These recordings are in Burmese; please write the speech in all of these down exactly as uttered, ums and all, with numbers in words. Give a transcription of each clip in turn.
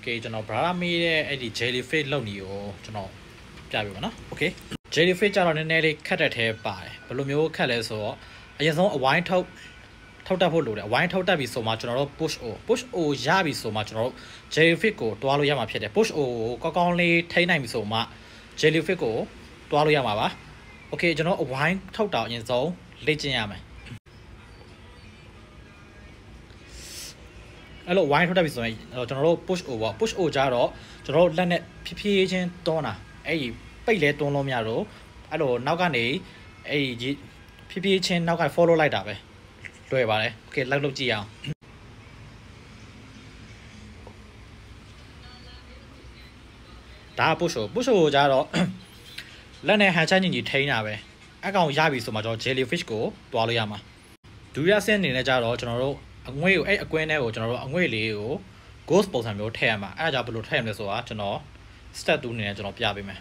okay ကျွန်တော် brother မေးတဲ့အဲ့ဒီ jellyfish လုပ်နေရောကျွန်တော်ပြပြပါနော် okay jellyfish ကြတော့နည်းနည်းလေးခက်တဲ့ထဲပါတယ်ဘယ်လိုမျိုးခက်လဲဆိုတော့အရင်ဆုံးအဝိုင်းထုတ်ထုတ်တက်ဖို့လိုတယ်အဝိုင်းထုတ်တက်ပြီဆိုမှကျွန်တော်တို့ push o push o ရပြီဆိုမှကျွန်တော်တို့ jellyfish ကိုတွားလို့ရမှာဖြစ်တယ် push o ကိုကောင်းကောင်းလေးထိန်းနိုင်ပြီဆိုမှ jellyfish ကိုတွားလို့ရမှာပါ okay ကျွန်တော်အဝိုင်းထုတ်တာအရင်ဆုံးလေ့ကျင့်ရမယ်အဲ့လို wine ထုတ်တတ်ပြီဆိုရင်ကျွန်တော်တို့ push over push over ကြတော့ကျွန်တော်တို့လက်နဲ့ဖြည်းဖြည်းချင်းတွန်းတာအဲ့ဒီပိတ်လဲတွန်းလို့မရတော့အဲ့လိုနောက်ကနေအဲ့ဒီဖြည်းဖြည်းချင်းနောက်က follow လိုက်တာပဲလွယ်ပါတယ် okay လိုက်လုပ်ကြည့်အောင်ဒါ push over push over ကြတော့လက်နဲ့ hand ချညီညီထိန်းတာပဲအကောင်ရပြီဆိုမှကျွန်တော် jellyfish ကိုတွားလို့ရမှာဒုတိယဆင့်အနေနဲ့ကြတော့ကျွန်တော်တို့အငွေ့ကိုအဲ့အကွင်းထဲကိုကျွန်တော်တို့အငွေ့လေးကို ghost ပုံစံမျိုးထည့်ရမှာအဲ့ဒါကြောင့်ဘယ်လိုထည့်ရမလဲဆိုတာကျွန်တော် step twoအနေနဲ့ကျွန်တော်ပြပေးမယ်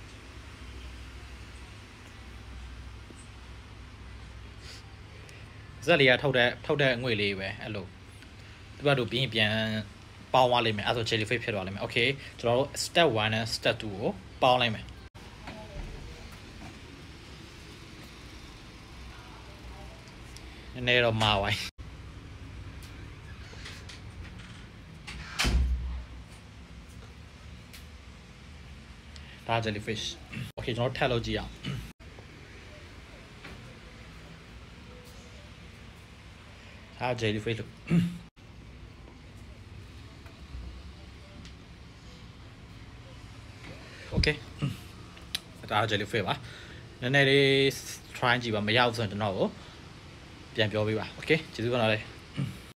ဇက်လေးကထုတ်တဲ့ထုတ်တဲ့အငွေ့လေးပဲအဲ့လိုသူကတို့ပြီးရင်ပြန်ပေါင်းသွားလိမ့်မယ်အဲ့ဆို jellyfish ဖြစ်သွားလိမ့်မယ် okay ကျွန်တော်တို့ step one နဲ့ step two ကိုပေါင်းလိုက်မယ်နည်းနည်းတော့မှာဝိုင်းဒါ jellyfish okay ကျွန်တော်ထပ်လုပ်ကြည့်အောင်ဒါ jellyfish လို့ okay ဒါ jellyfish ပါနည်းနည်းလေး try ကြည့်ပါမရဘူးဆိုရင်ကျွန်တော်ကိုပြန်ပြောပေးပါ okay ကျေးဇူးပါနော်